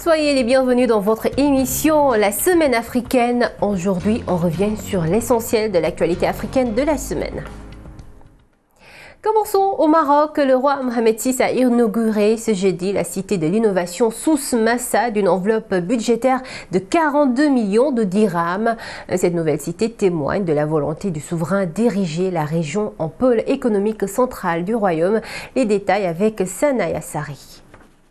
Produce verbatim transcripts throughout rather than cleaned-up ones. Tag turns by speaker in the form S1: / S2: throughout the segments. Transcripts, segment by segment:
S1: Soyez les bienvenus dans votre émission La Semaine africaine. Aujourd'hui, on revient sur l'essentiel de l'actualité africaine de la semaine. Commençons au Maroc. Le roi Mohamed six a inauguré ce jeudi la cité de l'innovation Souss Massa d'une enveloppe budgétaire de quarante-deux millions de dirhams. Cette nouvelle cité témoigne de la volonté du souverain d'ériger la région en pôle économique central du royaume. Les détails avec Sanaya Sari.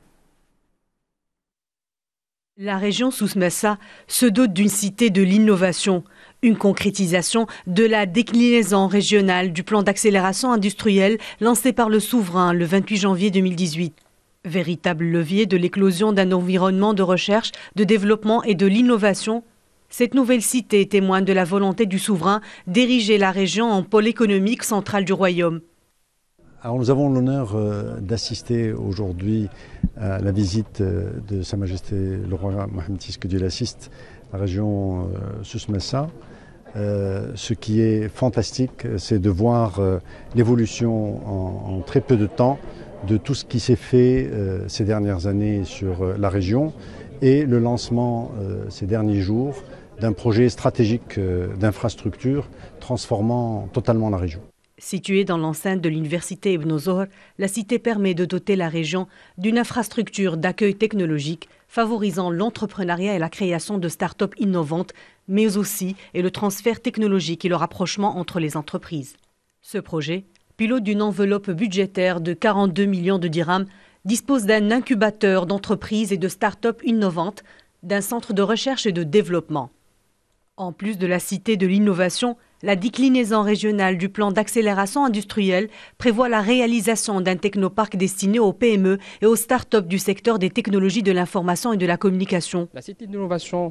S2: La région Souss Massa se dote d'une cité de l'innovation, une concrétisation de la déclinaison régionale du plan d'accélération industrielle lancé par le souverain le vingt-huit janvier deux mille dix-huit. Véritable levier de l'éclosion d'un environnement de recherche, de développement et de l'innovation, cette nouvelle cité témoigne de la volonté du souverain d'ériger la région en pôle économique central du royaume.
S3: Alors nous avons l'honneur euh, d'assister aujourd'hui à la visite euh, de Sa Majesté le roi Mohamed six, que Dieu l'assiste, la région euh, Souss Massa. Euh, ce qui est fantastique, c'est de voir euh, l'évolution en, en très peu de temps de tout ce qui s'est fait euh, ces dernières années sur euh, la région et le lancement euh, ces derniers jours d'un projet stratégique euh, d'infrastructure transformant totalement la région.
S2: Située dans l'enceinte de l'université Ibn Zohr, la cité permet de doter la région d'une infrastructure d'accueil technologique favorisant l'entrepreneuriat et la création de start-up innovantes, mais aussi et le transfert technologique et le rapprochement entre les entreprises. Ce projet, pilote d'une enveloppe budgétaire de quarante-deux millions de dirhams, dispose d'un incubateur d'entreprises et de start-up innovantes, d'un centre de recherche et de développement. En plus de la cité de l'innovation, la déclinaison régionale du plan d'accélération industrielle prévoit la réalisation d'un technoparc destiné aux P M E et aux start-up du secteur des technologies de l'information et de la communication.
S4: La cité d'innovation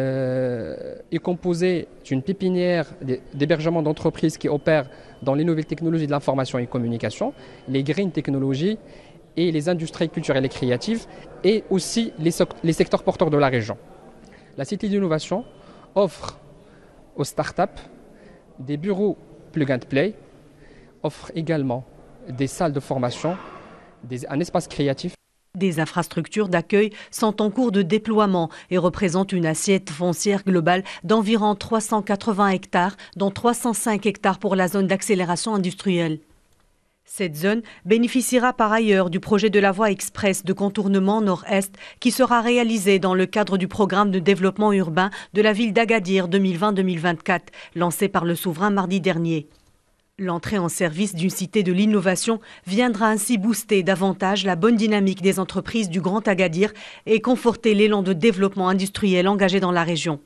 S4: euh, est composée d'une pépinière d'hébergement d'entreprises qui opèrent dans les nouvelles technologies de l'information et communication, les green technologies et les industries culturelles et créatives, et aussi les, les secteurs porteurs de la région. La cité d'innovation offre aux start-up des bureaux plug and play, offre également des salles de formation, des, un espace créatif.
S2: Des infrastructures d'accueil sont en cours de déploiement et représentent une assiette foncière globale d'environ trois cent quatre-vingts hectares, dont trois cent cinq hectares pour la zone d'accélération industrielle. Cette zone bénéficiera par ailleurs du projet de la voie express de contournement nord-est qui sera réalisé dans le cadre du programme de développement urbain de la ville d'Agadir deux mille vingt deux mille vingt-quatre, lancé par le souverain mardi dernier. L'entrée en service d'une cité de l'innovation viendra ainsi booster davantage la bonne dynamique des entreprises du Grand Agadir et conforter l'élan de développement industriel engagé dans la région.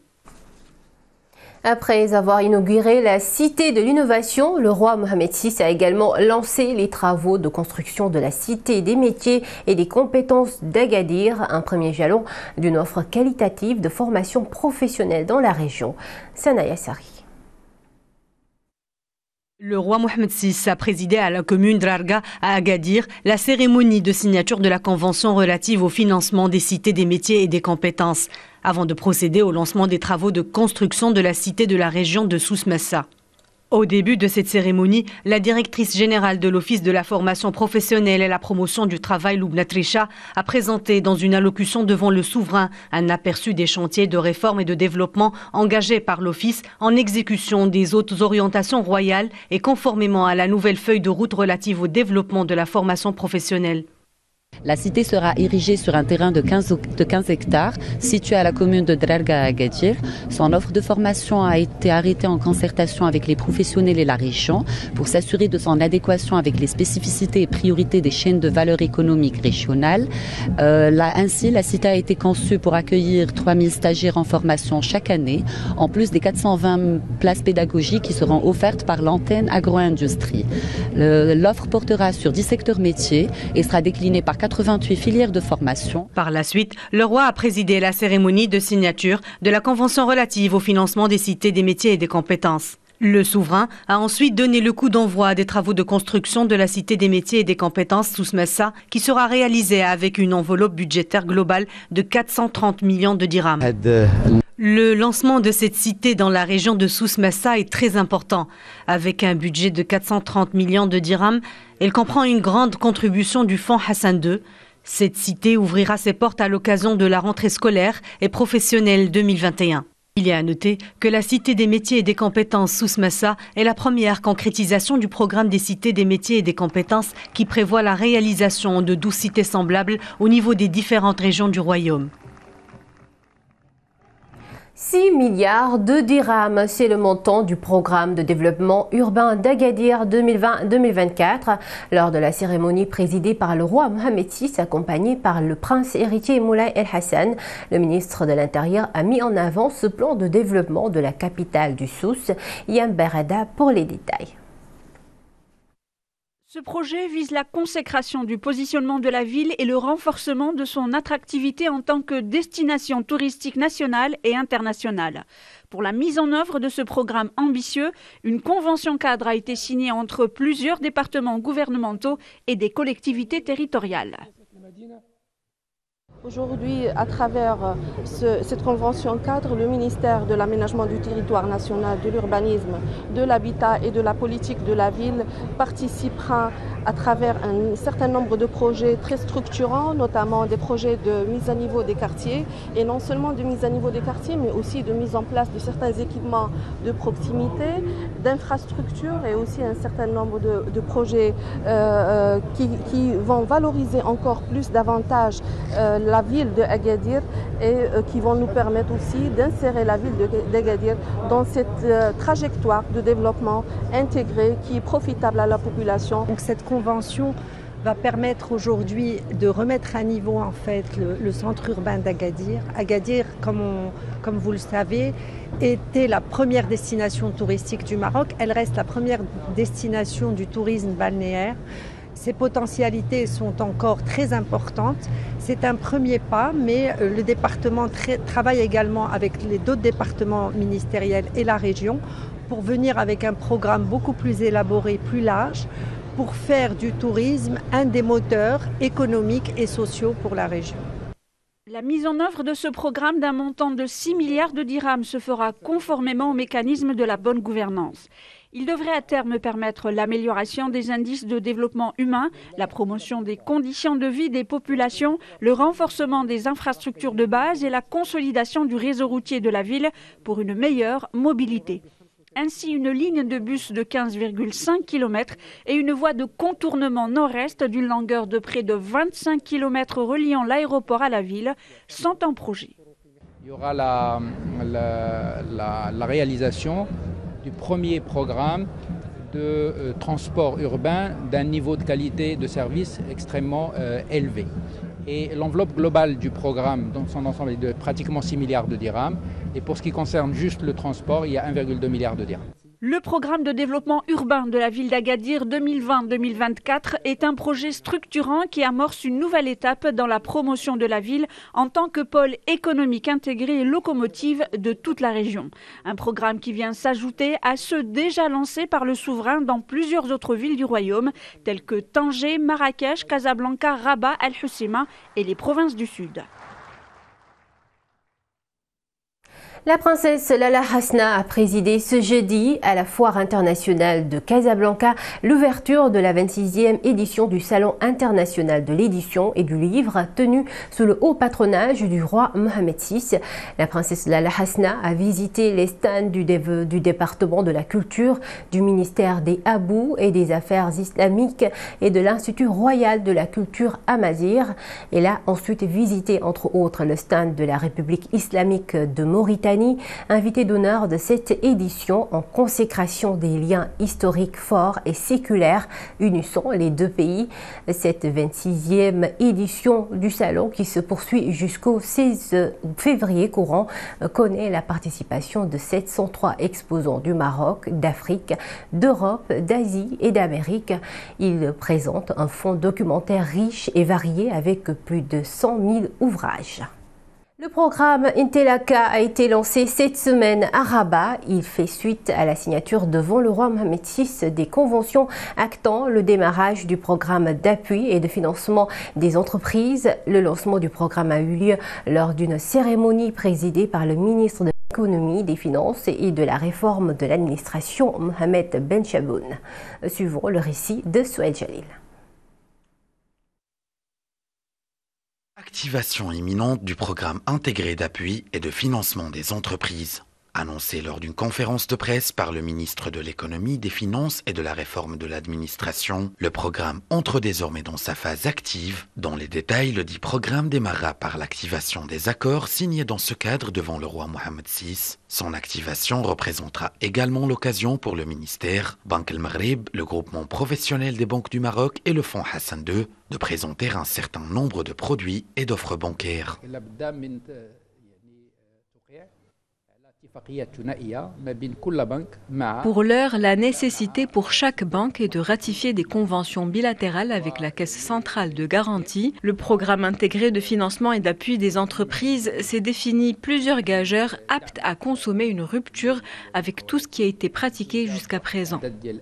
S1: Après avoir inauguré la cité de l'innovation, le roi Mohamed six a également lancé les travaux de construction de la cité des métiers et des compétences d'Agadir, un premier jalon d'une offre qualitative de formation professionnelle dans la région. Sanaya Sari.
S2: Le roi Mohamed six a présidé à la commune d'Rarga à Agadir la cérémonie de signature de la convention relative au financement des cités des métiers et des compétences, avant de procéder au lancement des travaux de construction de la cité de la région de Souss Massa. Au début de cette cérémonie, la directrice générale de l'Office de la formation professionnelle et la promotion du travail, Loubna Trisha, a présenté dans une allocution devant le souverain un aperçu des chantiers de réforme et de développement engagés par l'Office en exécution des hautes orientations royales et conformément à la nouvelle feuille de route relative au développement de la formation professionnelle.
S5: La cité sera érigée sur un terrain de quinze, de quinze hectares, situé à la commune de Drarga à Agadir. Son offre de formation a été arrêtée en concertation avec les professionnels et la région pour s'assurer de son adéquation avec les spécificités et priorités des chaînes de valeur économique régionales. Euh, là, ainsi, la cité a été conçue pour accueillir trois mille stagiaires en formation chaque année, en plus des quatre cent vingt places pédagogiques qui seront offertes par l'antenne agro-industrie. L'offre portera sur dix secteurs métiers et sera déclinée par quatre-vingt-huit filières de formation.
S2: Par la suite, le roi a présidé la cérémonie de signature de la convention relative au financement des cités des métiers et des compétences. Le souverain a ensuite donné le coup d'envoi des travaux de construction de la cité des métiers et des compétences Souss Massa qui sera réalisée avec une enveloppe budgétaire globale de quatre cent trente millions de dirhams. Le lancement de cette cité dans la région de Souss Massa est très important. Avec un budget de quatre cent trente millions de dirhams, elle comprend une grande contribution du fonds Hassan deux. Cette cité ouvrira ses portes à l'occasion de la rentrée scolaire et professionnelle deux mille vingt et un. Il y a à noter que la Cité des métiers et des compétences Souss-Massa est la première concrétisation du programme des cités des métiers et des compétences qui prévoit la réalisation de douze cités semblables au niveau des différentes régions du royaume.
S1: six milliards de dirhams, c'est le montant du programme de développement urbain d'Agadir deux mille vingt deux mille vingt-quatre. Lors de la cérémonie présidée par le roi Mohamed six, accompagné par le prince héritier Moulay El Hassan, le ministre de l'Intérieur a mis en avant ce plan de développement de la capitale du Souss. Yam Barada pour les détails.
S6: Ce projet vise la consécration du positionnement de la ville et le renforcement de son attractivité en tant que destination touristique nationale et internationale. Pour la mise en œuvre de ce programme ambitieux, une convention cadre a été signée entre plusieurs départements gouvernementaux et des collectivités territoriales.
S7: Aujourd'hui, à travers ce, cette convention cadre, le ministère de l'Aménagement du territoire national, de l'urbanisme, de l'habitat et de la politique de la ville participera à travers un certain nombre de projets très structurants, notamment des projets de mise à niveau des quartiers, et non seulement de mise à niveau des quartiers, mais aussi de mise en place de certains équipements de proximité, d'infrastructures et aussi un certain nombre de, de projets euh, qui, qui vont valoriser encore plus davantage euh, la ville de Agadir et euh, qui vont nous permettre aussi d'insérer la ville d'Agadir dans cette euh, trajectoire de développement intégré qui est profitable à la population.
S8: Donc cette convention va permettre aujourd'hui de remettre à niveau en fait le, le centre urbain d'Agadir. Agadir, comme, on, comme vous le savez, était la première destination touristique du Maroc. Elle reste la première destination du tourisme balnéaire. Ses potentialités sont encore très importantes. C'est un premier pas, mais le département tra- travaille également avec les d'autres départements ministériels et la région pour venir avec un programme beaucoup plus élaboré, plus large, pour faire du tourisme un des moteurs économiques et sociaux pour la région.
S6: La mise en œuvre de ce programme d'un montant de six milliards de dirhams se fera conformément au mécanisme de la bonne gouvernance. Il devrait à terme permettre l'amélioration des indices de développement humain, la promotion des conditions de vie des populations, le renforcement des infrastructures de base et la consolidation du réseau routier de la ville pour une meilleure mobilité. Ainsi, une ligne de bus de quinze virgule cinq kilomètres et une voie de contournement nord-est d'une longueur de près de vingt-cinq kilomètres reliant l'aéroport à la ville sont en projet.
S9: Il y aura la, la, la, la réalisation du premier programme de euh, transport urbain d'un niveau de qualité de service extrêmement euh, élevé. Et l'enveloppe globale du programme dans son ensemble est de pratiquement six milliards de dirhams. Et pour ce qui concerne juste le transport, il y a un virgule deux milliard de dirhams.
S6: Le programme de développement urbain de la ville d'Agadir deux mille vingt deux mille vingt-quatre est un projet structurant qui amorce une nouvelle étape dans la promotion de la ville en tant que pôle économique intégré et locomotive de toute la région. Un programme qui vient s'ajouter à ceux déjà lancés par le souverain dans plusieurs autres villes du royaume, telles que Tanger, Marrakech, Casablanca, Rabat, Al-Hoceima et les provinces du Sud.
S1: La princesse Lala Hasna a présidé ce jeudi à la Foire internationale de Casablanca l'ouverture de la vingt-sixième édition du Salon international de l'édition et du livre tenu sous le haut patronage du roi Mohamed six. La princesse Lala Hasna a visité les stands du, dé- du département de la culture, du ministère des Habous et des affaires islamiques et de l'Institut royal de la culture Amazigh. Elle a ensuite visité entre autres le stand de la République islamique de Mauritanie, invité d'honneur de cette édition en consécration des liens historiques forts et séculaires unissant les deux pays. Cette vingt-sixième édition du salon, qui se poursuit jusqu'au seize février courant, connaît la participation de sept cent trois exposants du Maroc, d'Afrique, d'Europe, d'Asie et d'Amérique. Il présente un fonds documentaire riche et varié avec plus de cent mille ouvrages. Le programme Intelaka a été lancé cette semaine à Rabat. Il fait suite à la signature devant le roi Mohamed six des conventions actant le démarrage du programme d'appui et de financement des entreprises. Le lancement du programme a eu lieu lors d'une cérémonie présidée par le ministre de l'économie, des finances et de la réforme de l'administration, Mohamed Ben Chaboun. Suivons le récit de Souaïd Jalil.
S10: l'activation imminente du programme intégré d'appui et de financement des entreprises. Annoncé lors d'une conférence de presse par le ministre de l'Économie, des Finances et de la Réforme de l'Administration, le programme entre désormais dans sa phase active. Dans les détails, le dit programme démarra par l'activation des accords signés dans ce cadre devant le roi Mohamed six. Son activation représentera également l'occasion pour le ministère, Banque El Maghreb, le groupement professionnel des banques du Maroc et le fonds Hassan deux de présenter un certain nombre de produits et d'offres bancaires.
S11: Pour l'heure, la nécessité pour chaque banque est de ratifier des conventions bilatérales avec la Caisse centrale de garantie. Le programme intégré de financement et d'appui des entreprises s'est défini plusieurs gageurs aptes à consommer une rupture avec tout ce qui a été pratiqué jusqu'à présent.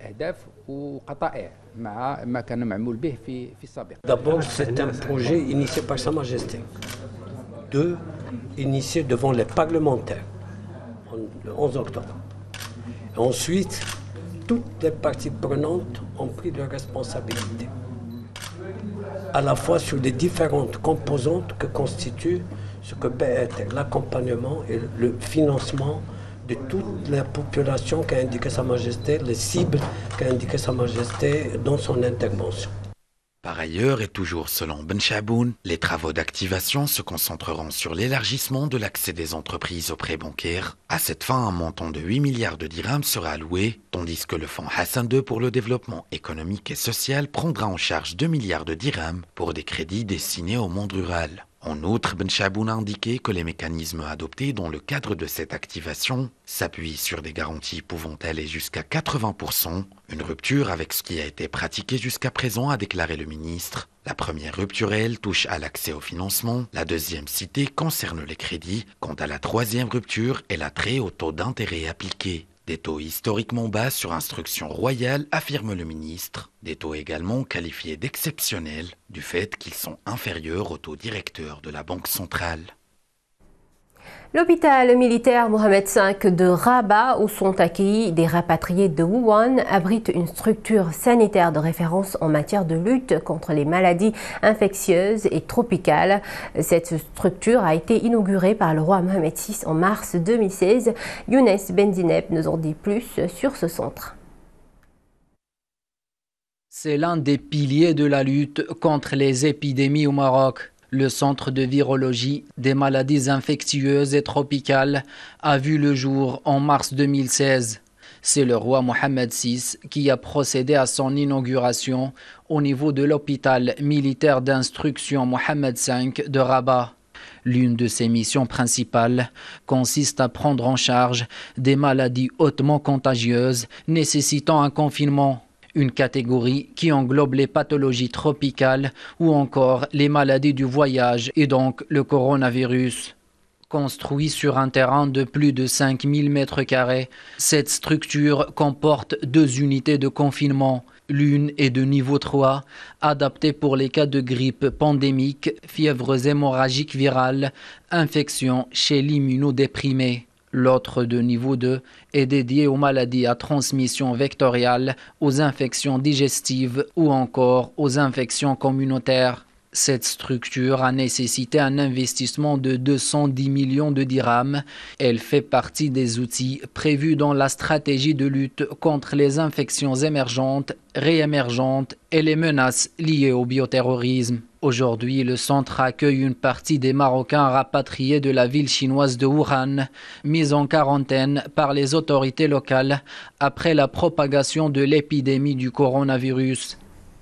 S12: D'abord, c'est un projet initié par Sa Majesté. Deux, initié devant les parlementaires. Le onze octobre. Et ensuite, toutes les parties prenantes ont pris leurs responsabilités, à la fois sur les différentes composantes que constituent ce que peut être l'accompagnement et le financement de toute la population qu'a indiqué Sa Majesté, les cibles qu'a indiqué Sa Majesté dans son intervention.
S10: Par ailleurs, et toujours selon Ben Chaboun, les travaux d'activation se concentreront sur l'élargissement de l'accès des entreprises aux prêts bancaires. À cette fin, un montant de huit milliards de dirhams sera alloué, tandis que le fonds Hassan deux pour le développement économique et social prendra en charge deux milliards de dirhams pour des crédits destinés au monde rural. En outre, Ben Chaboun a indiqué que les mécanismes adoptés dans le cadre de cette activation s'appuient sur des garanties pouvant aller jusqu'à quatre-vingts pour cent, une rupture avec ce qui a été pratiqué jusqu'à présent, a déclaré le ministre. La première rupture, elle, touche à l'accès au financement, la deuxième citée concerne les crédits, quant à la troisième rupture, elle a trait au taux d'intérêt appliqué. Des taux historiquement bas sur instruction royale, affirme le ministre. Des taux également qualifiés d'exceptionnels, du fait qu'ils sont inférieurs au taux directeur de la Banque centrale.
S1: L'hôpital militaire Mohamed cinq de Rabat, où sont accueillis des rapatriés de Wuhan, abrite une structure sanitaire de référence en matière de lutte contre les maladies infectieuses et tropicales. Cette structure a été inaugurée par le roi Mohamed six en mars deux mille seize. Younes Benzineb nous en dit plus sur ce centre.
S13: C'est l'un des piliers de la lutte contre les épidémies au Maroc. Le centre de virologie des maladies infectieuses et tropicales a vu le jour en mars deux mille seize. C'est le roi Mohamed six qui a procédé à son inauguration au niveau de l'hôpital militaire d'instruction Mohamed cinq de Rabat. L'une de ses missions principales consiste à prendre en charge des maladies hautement contagieuses nécessitant un confinement. Une catégorie qui englobe les pathologies tropicales ou encore les maladies du voyage et donc le coronavirus. Construit sur un terrain de plus de cinq mille mètres carrés, cette structure comporte deux unités de confinement. L'une est de niveau trois, adaptée pour les cas de grippe pandémique, fièvres hémorragiques virales, infections chez l'immunodéprimé. L'autre de niveau deux est dédié aux maladies à transmission vectorielle, aux infections digestives ou encore aux infections communautaires. Cette structure a nécessité un investissement de deux cent dix millions de dirhams. Elle fait partie des outils prévus dans la stratégie de lutte contre les infections émergentes, réémergentes et les menaces liées au bioterrorisme. Aujourd'hui, le centre accueille une partie des Marocains rapatriés de la ville chinoise de Wuhan, mis en quarantaine par les autorités locales après la propagation de l'épidémie du coronavirus.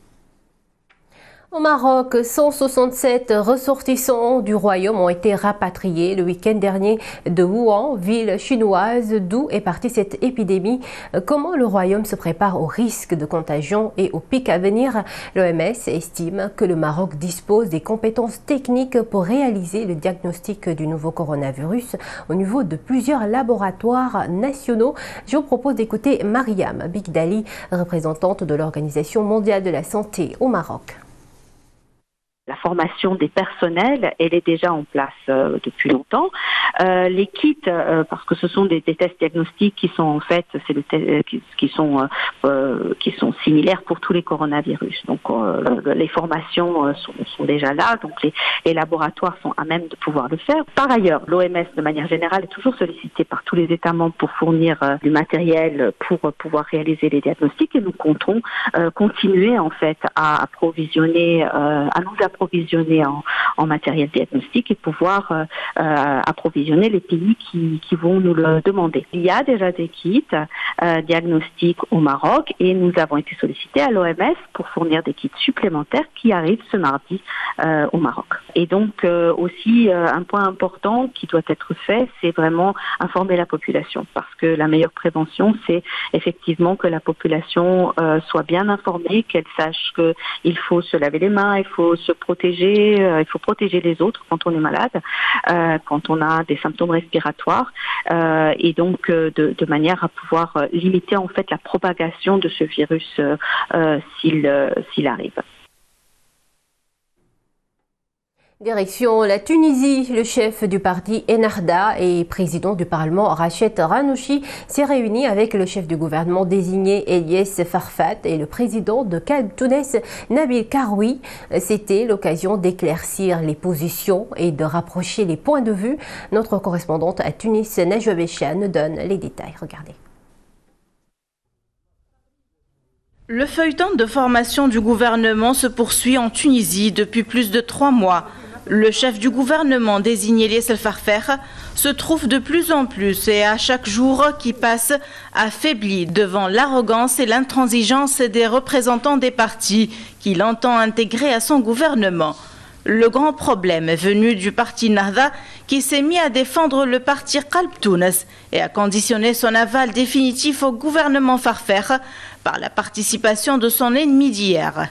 S1: Au Maroc, cent soixante-sept ressortissants du royaume ont été rapatriés le week-end dernier de Wuhan, ville chinoise d'où est partie cette épidémie. Comment le royaume se prépare au risque de contagion et au pic à venir? L'O M S estime que le Maroc dispose des compétences techniques pour réaliser le diagnostic du nouveau coronavirus au niveau de plusieurs laboratoires nationaux. Je vous propose d'écouter Mariam Bigdali, représentante de l'Organisation mondiale de la santé au Maroc.
S14: La formation des personnels, elle est déjà en place euh, depuis longtemps. Euh, les kits, euh, parce que ce sont des, des tests diagnostiques qui sont en fait, c'est le te- qui, qui sont euh, qui sont similaires pour tous les coronavirus. Donc euh, les formations euh, sont, sont déjà là, donc les, les laboratoires sont à même de pouvoir le faire. Par ailleurs, l'O M S de manière générale est toujours sollicitée par tous les États membres pour fournir euh, du matériel pour euh, pouvoir réaliser les diagnostics, et nous comptons euh, continuer en fait à approvisionner, euh, à nous approvisionner en, en matériel diagnostic et pouvoir euh, euh, approvisionner les pays qui, qui vont nous le demander. Il y a déjà des kits euh, diagnostiques au Maroc et nous avons été sollicités à l'O M S pour fournir des kits supplémentaires qui arrivent ce mardi euh, au Maroc. Et donc euh, aussi euh, un point important qui doit être fait, c'est vraiment informer la population, parce que la meilleure prévention, c'est effectivement que la population euh, soit bien informée, qu'elle sache qu'il faut se laver les mains, il faut se protéger, euh, il faut protéger les autres quand on est malade, euh, quand on a des symptômes respiratoires, euh, et donc euh, de, de manière à pouvoir euh, limiter en fait la propagation de ce virus euh, euh, s'il, euh, s'il arrive.
S1: Direction la Tunisie, le chef du parti Ennahda et président du Parlement Rached Ghannouchi s'est réuni avec le chef du gouvernement désigné Eliès Farfat et le président de Qalb Tounes Nabil Karoui. C'était l'occasion d'éclaircir les positions et de rapprocher les points de vue. Notre correspondante à Tunis, Najwa Béchia, nous donne les détails. Regardez.
S15: Le feuilleton de formation du gouvernement se poursuit en Tunisie depuis plus de trois mois. Le chef du gouvernement désigné Eliès El-Farfer se trouve de plus en plus et à chaque jour qui passe affaibli devant l'arrogance et l'intransigeance des représentants des partis qu'il entend intégrer à son gouvernement. Le grand problème est venu du parti Nahda qui s'est mis à défendre le parti Qalb Tounes et a conditionné son aval définitif au gouvernement Farfer par la participation de son ennemi d'hier.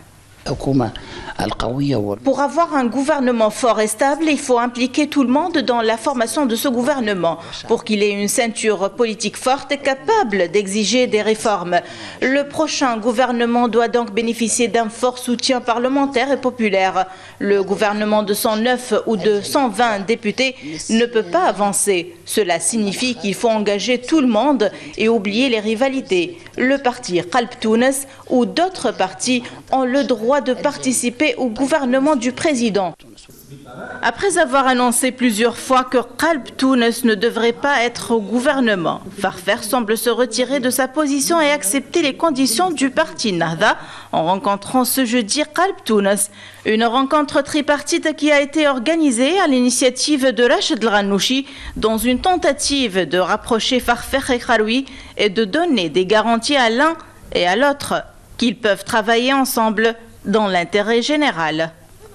S15: Pour avoir un gouvernement fort et stable, il faut impliquer tout le monde dans la formation de ce gouvernement pour qu'il ait une ceinture politique forte et capable d'exiger des réformes. Le prochain gouvernement doit donc bénéficier d'un fort soutien parlementaire et populaire. Le gouvernement de cent neuf ou de cent vingt députés ne peut pas avancer. Cela signifie qu'il faut engager tout le monde et oublier les rivalités. Le parti Qalb Tounes ou d'autres partis ont le droit de participer au gouvernement du président. Après avoir annoncé plusieurs fois que Qalb Tounes ne devrait pas être au gouvernement, Farfer semble se retirer de sa position et accepter les conditions du parti Nahda en rencontrant ce jeudi Qalb Tounes. Une rencontre tripartite qui a été organisée à l'initiative de Rached Ghannouchi dans une tentative de rapprocher Farfer et Karoui et de donner des garanties à l'un et à l'autre qu'ils peuvent travailler ensemble dans l'intérêt général.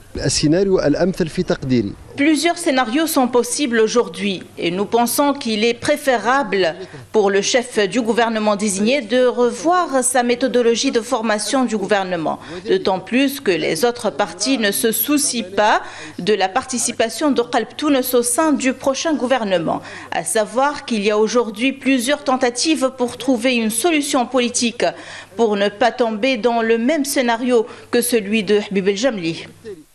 S15: Plusieurs scénarios sont possibles aujourd'hui et nous pensons qu'il est préférable pour le chef du gouvernement désigné de revoir sa méthodologie de formation du gouvernement, d'autant plus que les autres partis ne se soucient pas de la participation de Qalb Tounes au sein du prochain gouvernement, à savoir qu'il y a aujourd'hui plusieurs tentatives pour trouver une solution politique pour ne pas tomber dans le même scénario que celui de Habib El-Jamli.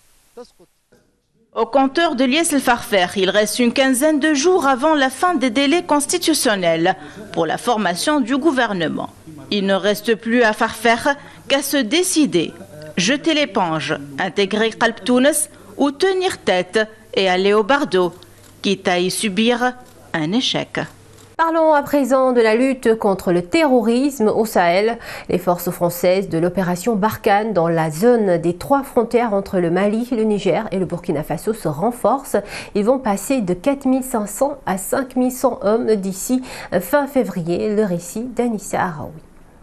S15: Au compteur de Eliès El-Farfer, il reste une quinzaine de jours avant la fin des délais constitutionnels pour la formation du gouvernement. Il ne reste plus à Farfer qu'à se décider, jeter l'éponge, intégrer Qalb Tounes ou tenir tête et aller au bardeau, quitte à y subir un échec.
S1: Parlons à présent de la lutte contre le terrorisme au Sahel. Les forces françaises de l'opération Barkhane dans la zone des trois frontières entre le Mali, le Niger et le Burkina Faso se renforcent. Ils vont passer de quatre mille cinq cents à cinq mille cent hommes d'ici fin février. Le récit d'Anissa Araoui.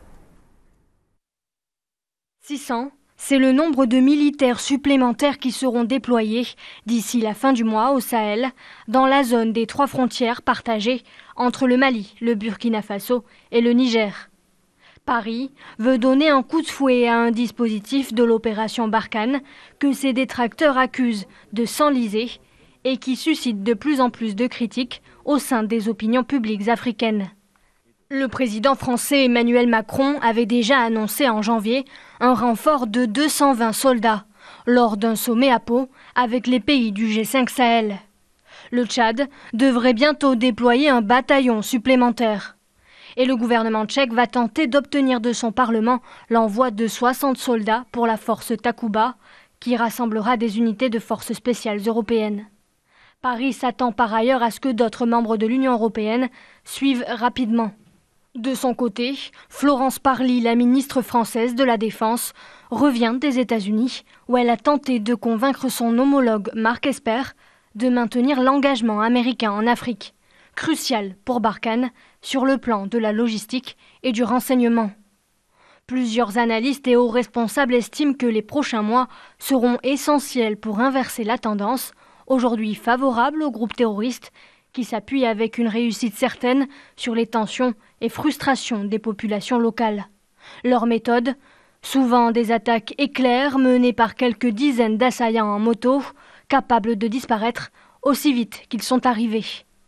S16: six cents, c'est le nombre de militaires supplémentaires qui seront déployés d'ici la fin du mois au Sahel, dans la zone des trois frontières partagées entre le Mali, le Burkina Faso et le Niger. Paris veut donner un coup de fouet à un dispositif de l'opération Barkhane que ses détracteurs accusent de s'enliser et qui suscite de plus en plus de critiques au sein des opinions publiques africaines. Le président français Emmanuel Macron avait déjà annoncé en janvier un renfort de deux cent vingt soldats lors d'un sommet à Pau avec les pays du G cinq Sahel. Le Tchad devrait bientôt déployer un bataillon supplémentaire. Et le gouvernement tchèque va tenter d'obtenir de son Parlement l'envoi de soixante soldats pour la force Takuba, qui rassemblera des unités de forces spéciales européennes. Paris s'attend par ailleurs à ce que d'autres membres de l'Union européenne suivent rapidement. De son côté, Florence Parly, la ministre française de la Défense, revient des États-Unis, où elle a tenté de convaincre son homologue Mark Esper de maintenir l'engagement américain en Afrique, crucial pour Barkhane sur le plan de la logistique et du renseignement. Plusieurs analystes et hauts responsables estiment que les prochains mois seront essentiels pour inverser la tendance, aujourd'hui favorable aux groupes terroristes, qui s'appuient avec une réussite certaine sur les tensions et frustrations des populations locales. Leur méthode, souvent des attaques éclairs menées par quelques dizaines d'assaillants en moto, capables de disparaître aussi vite qu'ils sont arrivés.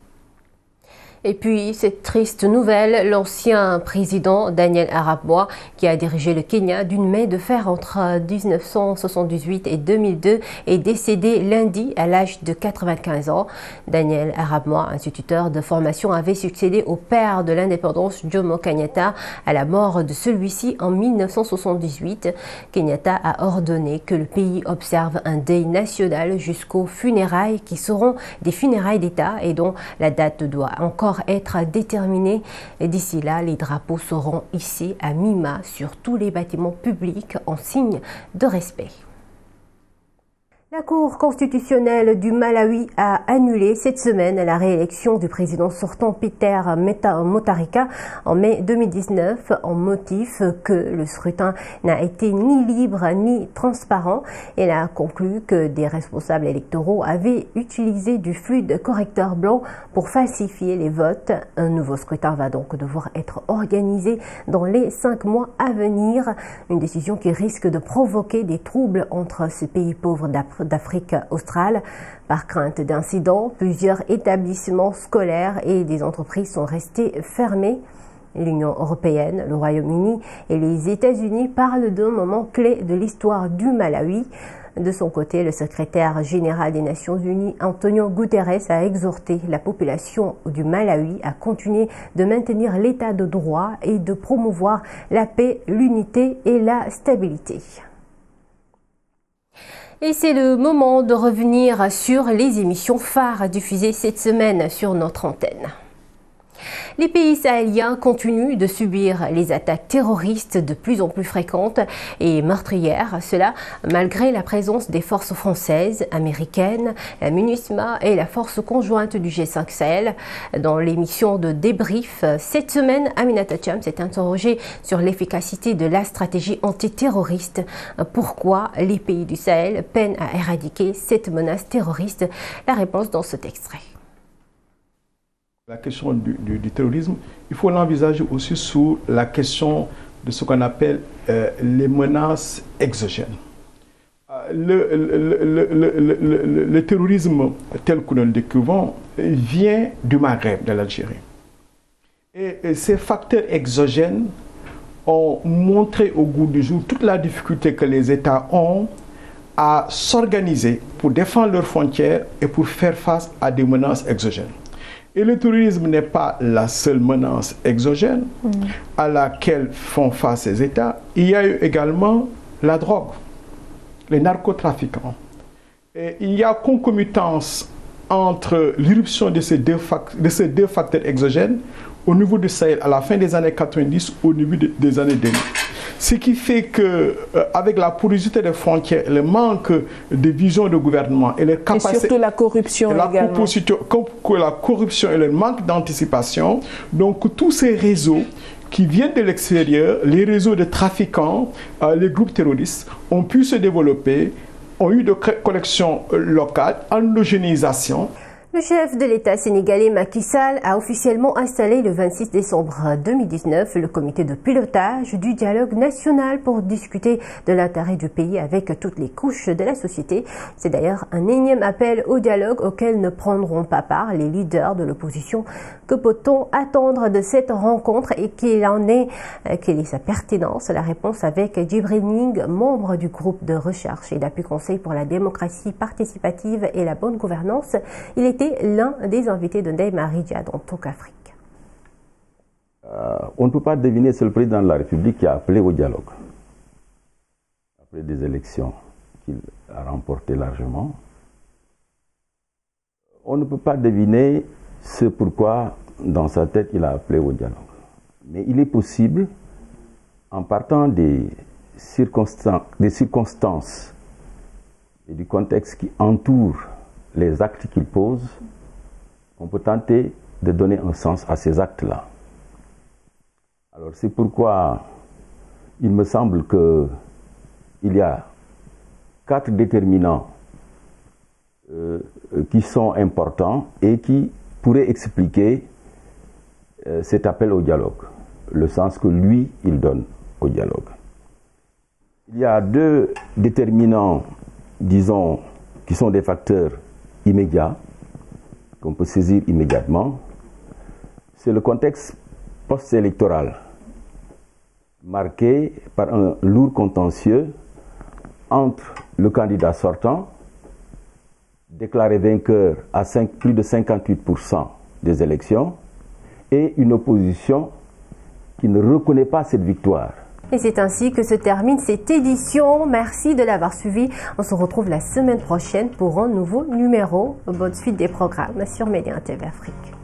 S1: Et puis, cette triste nouvelle, l'ancien président Daniel Arap Moi, qui a dirigé le Kenya d'une main de fer entre mille neuf cent soixante-dix-huit et deux mille deux, est décédé lundi à l'âge de quatre-vingt-quinze ans. Daniel Arap Moi, instituteur de formation, avait succédé au père de l'indépendance Jomo Kenyatta à la mort de celui-ci en mille neuf cent soixante-dix-huit. Kenyatta a ordonné que le pays observe un deuil national jusqu'aux funérailles qui seront des funérailles d'État et dont la date doit encore être déterminée. D'ici là, les drapeaux seront hissés à mi-mât sur tous les bâtiments publics en signe de respect. La Cour constitutionnelle du Malawi a annulé cette semaine la réélection du président sortant Peter Mutharika en mai deux mille dix-neuf en motif que le scrutin n'a été ni libre ni transparent. Elle a conclu que des responsables électoraux avaient utilisé du fluide correcteur blanc pour falsifier les votes. Un nouveau scrutin va donc devoir être organisé dans les cinq mois à venir. Une décision qui risque de provoquer des troubles entre ces pays pauvres d'Afrique d'Afrique australe. Par crainte d'incidents, plusieurs établissements scolaires et des entreprises sont restés fermés. L'Union européenne, le Royaume-Uni et les États-Unis parlent d'un moment clé de l'histoire du Malawi. De son côté, le secrétaire général des Nations Unies, Antonio Guterres, a exhorté la population du Malawi à continuer de maintenir l'état de droit et de promouvoir la paix, l'unité et la stabilité. Et c'est le moment de revenir sur les émissions phares diffusées cette semaine sur notre antenne. Les pays sahéliens continuent de subir les attaques terroristes de plus en plus fréquentes et meurtrières, cela malgré la présence des forces françaises, américaines, la MINUSMA et la force conjointe du G cinq Sahel. Dans l'émission de débrief cette semaine, Aminata Cham s'est interrogée sur l'efficacité de la stratégie antiterroriste. Pourquoi les pays du Sahel peinent à éradiquer cette menace terroriste? La réponse dans cet extrait.
S17: La question du, du, du terrorisme, il faut l'envisager aussi sous la question de ce qu'on appelle euh, les menaces exogènes. Euh, le, le, le, le, le, le terrorisme tel que nous le découvrons vient du Maghreb, de l'Algérie. Et, et ces facteurs exogènes ont montré au goût du jour toute la difficulté que les États ont à s'organiser pour défendre leurs frontières et pour faire face à des menaces exogènes. Et le terrorisme n'est pas la seule menace exogène mmh. à laquelle font face ces États. Il y a eu également la drogue, les narcotrafiquants. Et il y a concomitance entre l'irruption de ces deux, de ces deux facteurs exogènes au niveau du Sahel à la fin des années quatre-vingt-dix, au début de, des années deux mille. Ce qui fait que, euh, avec la porosité des frontières, le manque de vision de gouvernement et les capacités...
S18: Et surtout la corruption
S17: et la
S18: également.
S17: La corruption et le manque d'anticipation. Donc, tous ces réseaux qui viennent de l'extérieur, les réseaux de trafiquants, euh, les groupes terroristes, ont pu se développer, ont eu de collections locales, endogénisation.
S1: Le chef de l'État sénégalais Macky Sall a officiellement installé le vingt-six décembre deux mille dix-neuf le comité de pilotage du dialogue national pour discuter de l'intérêt du pays avec toutes les couches de la société. C'est d'ailleurs un énième appel au dialogue auquel ne prendront pas part les leaders de l'opposition. Que peut-on attendre de cette rencontre et quelle en est, quelle est sa pertinence? La réponse avec Djibril Ning, membre du groupe de recherche et d'appui conseil pour la démocratie participative et la bonne gouvernance. Il était l'un des invités de Ndeye Marie Dia dans Talk Afrique.
S18: Euh, on ne peut pas deviner, c'est le président de la République qui a appelé au dialogue. Après des élections qu'il a remportées largement, on ne peut pas deviner ce pourquoi dans sa tête il a appelé au dialogue. Mais il est possible, en partant des circonstances, des circonstances et du contexte qui entoure les actes qu'il pose, on peut tenter de donner un sens à ces actes-là. Alors c'est pourquoi il me semble qu'il y a quatre déterminants euh, qui sont importants et qui pourraient expliquer euh, cet appel au dialogue, le sens que lui, il donne au dialogue. Il y a deux déterminants, disons, qui sont des facteurs immédiat, qu'on peut saisir immédiatement, c'est le contexte post-électoral, marqué par un lourd contentieux entre le candidat sortant, déclaré vainqueur à cinq, plus de cinquante-huit pour cent des élections, et une opposition qui ne reconnaît pas cette victoire.
S1: Et c'est ainsi que se termine cette édition. Merci de l'avoir suivi. On se retrouve la semaine prochaine pour un nouveau numéro. Bonne suite des programmes sur Média T V Afrique.